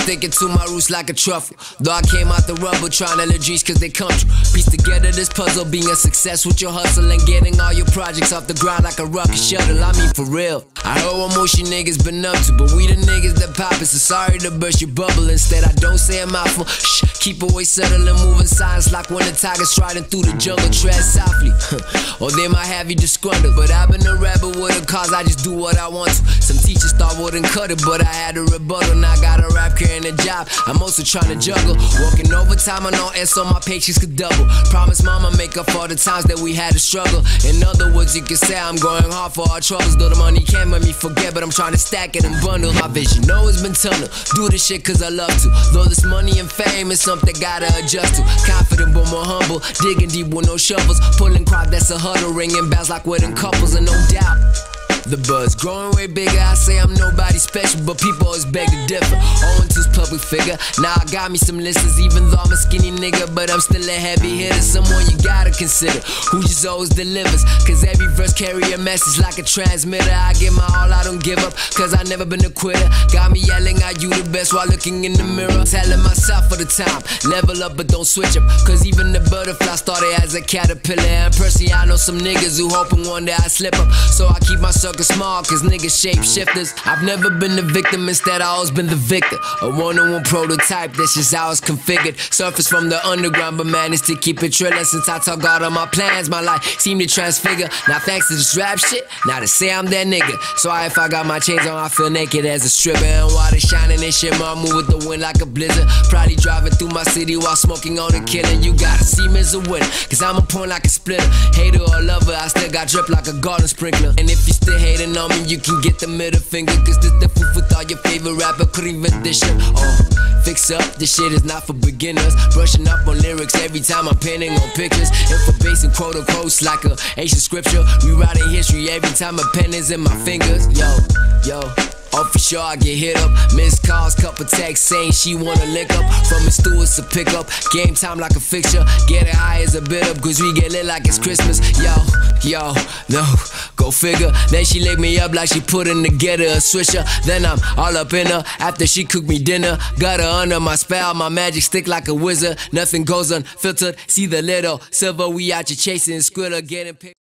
sticking to my roots like a truffle. Though I came out the rubble trying to live dreams cause they come true. Piece together this puzzle, being a success with your hustle and getting all your projects off the ground like a rocket shuttle. I mean for real, I heard what most you niggas been up to, but we the niggas that poppin', so sorry to burst your bubble. Instead I don't say a mouthful, shh, keep away subtle and moving silence like when the tiger's striding through the jungle. Tread softly, or they might have you disgruntled. But I've been a rebel with a cause, I just do what I want to. Some teachers thought wouldn't cut it, but I had to rebuttal. Now I got a rap career and a job, I'm also trying to juggle. Working overtime on all ends so my paychecks could double. Promise mama make up for the times that we had to struggle. In other words, you can say I'm going hard for our troubles. Though the money can't make me forget, but I'm trying to stack it and bundle. My vision always been tunnel, do this shit cause I love to. Though this money and fame is something gotta adjust to. Confident but more humble, digging deep with no shovels. Pulling crop that's a huddle, ringing bells like wedding couples. And no doubt the buzz growing way bigger. I say I'm nobody special, but people always beg to differ. Owing to's public figure. Now I got me some listeners, even though I'm a skinny nigga, but I'm still a heavy hitter. Someone you gotta consider, who just always delivers. Cause every verse carry a message like a transmitter. I give my all, I don't give up, cause I never been a quitter. Got me yelling out you the best while looking in the mirror. Telling myself for the time, level up but don't switch up. Cause even the butterfly started as a caterpillar. And personally I know some niggas who hoping one day I slip up. So I keep my circle small cause niggas shape shifters. I've never been the victim, instead I always been the victor. A one-on-one prototype, that's just how it's configured. Surface from the underground but managed to keep it trillin'. Since I talk out on my plans, my life seemed to transfigure. Now thanks to this rap shit, now to say I'm that nigga. So if I got my chains on I feel naked as a stripper. And while they shining and shit, I move with the wind like a blizzard. Probably driving through my city while smoking on a killing. You gotta see me as a winner, cause I'm a point like a splitter. Hater or lover, I still got drip like a garden sprinkler. And if you still hating on me, you can get the middle finger, cause this the food with all your favorite rapper could invent this shit. Fix up, this shit is not for beginners. Brushing up on lyrics every time I'm penning on pictures. And for basic quote unquotes like a ancient scripture. Rewriting history every time a pen is in my fingers. Yo, oh for sure I get hit up. Missed calls, couple texts saying she wanna lick up. From the stewards to pick up, game time like a fixture. Get it high as a bit up, cause we get lit like it's Christmas. Yo, no, go figure. Then she lick me up like she putting together a swisher. Then I'm all up in her after she cooked me dinner. Got her under my spell, my magic stick like a wizard. Nothing goes unfiltered, see the little silver, we out here chasing Skrilla, getting picked.